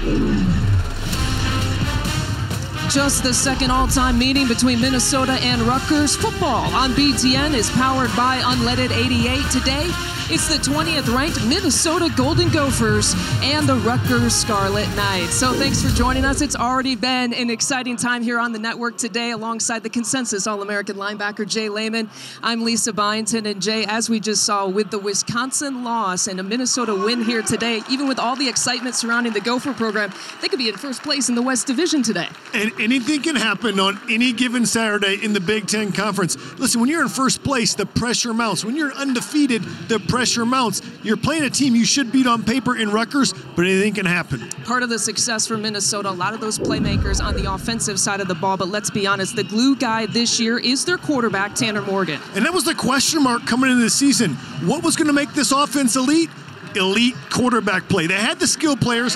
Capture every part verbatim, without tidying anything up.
Just the second all-time meeting between Minnesota and Rutgers. Football on B T N is powered by Unleaded eighty-eight. Today, it's the twentieth ranked Minnesota Golden Gophers and the Rutgers Scarlet Knights. So thanks for joining us. It's already been an exciting time here on the network today alongside the consensus All-American linebacker J Leman. I'm Lisa Byington, and Jay, as we just saw with the Wisconsin loss and a Minnesota win here today, even with all the excitement surrounding the Gopher program, they could be in first place in the West Division today. And anything can happen on any given Saturday in the Big Ten Conference. Listen, when you're in first place, the pressure mounts. When you're undefeated, the pressure mounts. You're playing a team you should beat on paper in Rutgers, but anything can happen. Part of the success for Minnesota, a lot of those playmakers on the offensive side of the ball, but let's be honest, the glue guy this year is their quarterback, Tanner Morgan. And that was the question mark coming into the season. What was going to make this offense elite? Elite quarterback play. They had the skill players.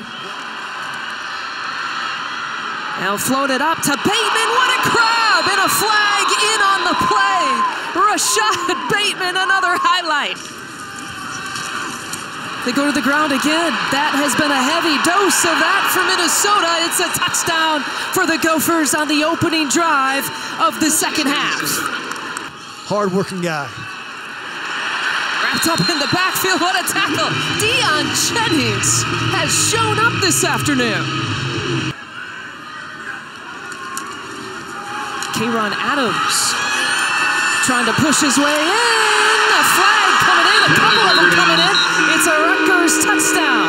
Now floated up to Bateman. What a grab! And a flag in on the play. Rashad Bateman, another highlight. They go to the ground again. That has been a heavy dose of that for Minnesota. It's a touchdown for the Gophers on the opening drive of the second half. Hard-working guy. Wrapped up in the backfield. What a tackle. Deion Jennings has shown up this afternoon. K-Ron Adams trying to push his way in. A flag coming in, a couple of them coming in. It's a Rutgers touchdown.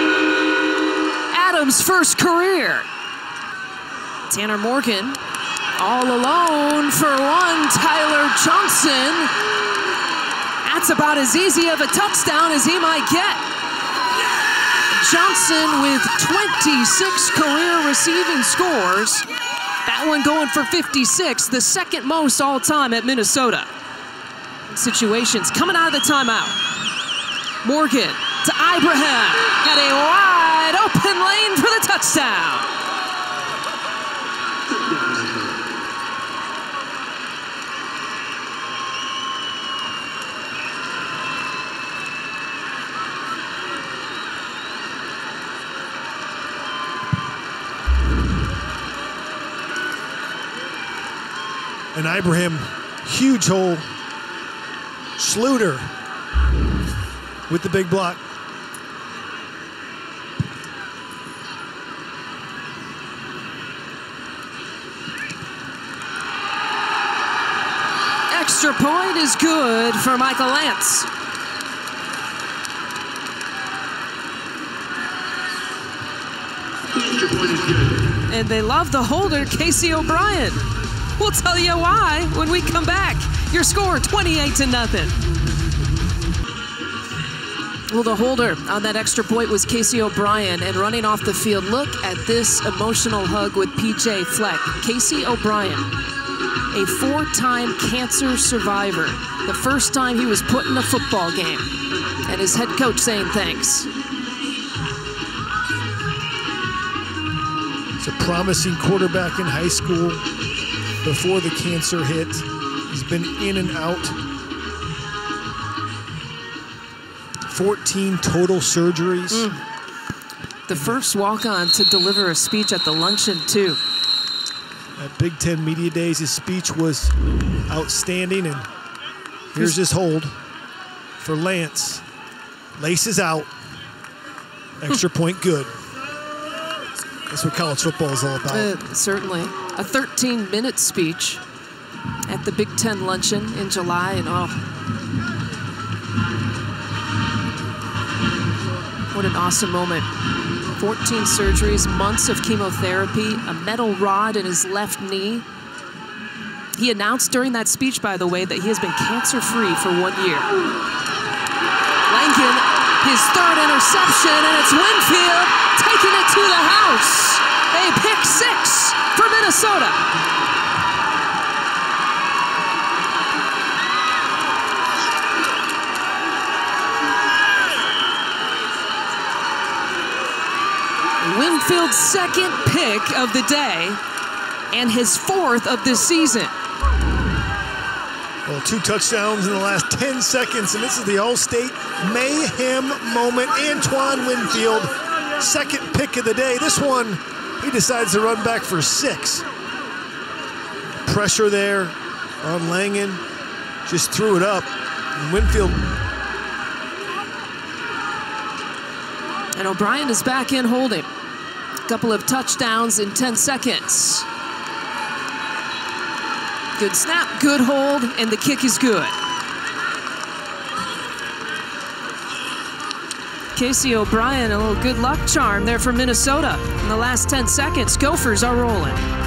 Adams' first career. Tanner Morgan all alone for one. Tyler Johnson. That's about as easy of a touchdown as he might get. Johnson with twenty-six career receiving scores. That one going for fifty-six, the second most all-time at Minnesota. Situations coming out of the timeout. Morgan to Ibrahim. Got a wide open lane for the touchdown. And Ibrahim, huge hole. Schluter with the big block. Extra point is good for Michael Lance. And they love the holder, Casey O'Brien. We'll tell you why when we come back. Your score, twenty-eight to nothing. Well, the holder on that extra point was Casey O'Brien, and running off the field, look at this emotional hug with P J Fleck. Casey O'Brien, a four-time cancer survivor. The first time he was put in a football game, and his head coach saying thanks. He's a promising quarterback in high school before the cancer hit. He's been in and out. fourteen total surgeries. Mm. The first walk-on to deliver a speech at the luncheon, too. At Big Ten Media Days, his speech was outstanding, and here's his hold for Lance. Laces out. Extra point good. That's what college football is all about. Uh, certainly. A thirteen minute speech at the Big Ten luncheon in July, and oh, what an awesome moment. fourteen surgeries, months of chemotherapy, a metal rod in his left knee. He announced during that speech, by the way, that he has been cancer-free for one year. Lankin, his third interception, and it's Winfield taking it to the house. A pick six for Minnesota. Winfield's second pick of the day and his fourth of the season. Well, two touchdowns in the last ten seconds, and this is the All-State mayhem moment. Antoine Winfield second pick of the day. This one, he decides to run back for six. Pressure there on Langen. Just threw it up. And Winfield. And O'Brien is back in holding. A couple of touchdowns in ten seconds. Good snap, good hold, and the kick is good. Casey O'Brien, a little good luck charm there for Minnesota. In the last ten seconds, Gophers are rolling.